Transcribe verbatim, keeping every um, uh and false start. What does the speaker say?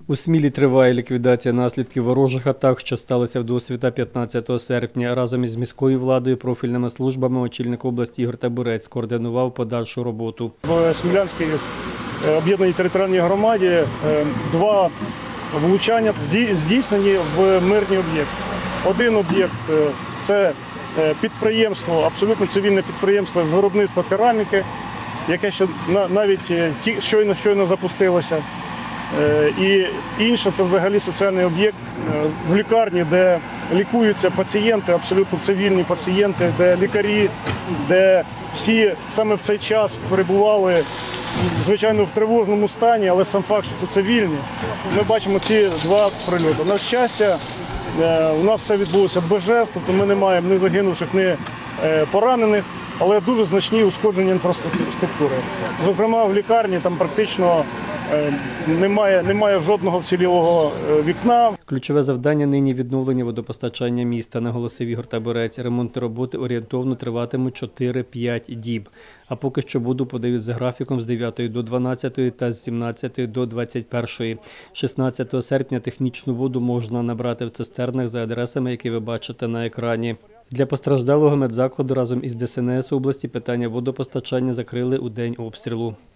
У Смілі триває ліквідація наслідків ворожих атак, що сталося вдосвіта п'ятнадцятого серпня. Разом із міською владою, профільними службами очільник області Ігор Табурець скоординував подальшу роботу. В Смілянській об'єднаній територіальній громаді два влучання здійснені в мирні об'єкти. Один об'єкт – це підприємство, абсолютно цивільне підприємство з виробництва кераміки, яке ще навіть щойно-щойно запустилося. І інше – це взагалі соціальний об'єкт в лікарні, де лікуються пацієнти, абсолютно цивільні пацієнти, де лікарі, де всі саме в цей час перебували, звичайно, в тривожному стані, але сам факт, що це цивільні. Ми бачимо ці два прильоти. На щастя, у нас все відбулося без жертв, тобто ми не маємо ні загинувших, ні поранених, але дуже значні ушкодження інфраструктури. Зокрема, в лікарні там практично Немає, немає жодного вцілілого вікна. Ключове завдання нині – відновлення водопостачання міста, наголосив Ігор Табурець. Ремонтні роботи орієнтовно триватимуть чотири-п'ять діб. А поки що воду подають за графіком з дев'ятої до дванадцятої та з сімнадцятої до двадцять першої. шістнадцятого серпня технічну воду можна набрати в цистернах за адресами, які ви бачите на екрані. Для постраждалого медзакладу разом із Де Ес Ен Ес області питання водопостачання закрили у день обстрілу.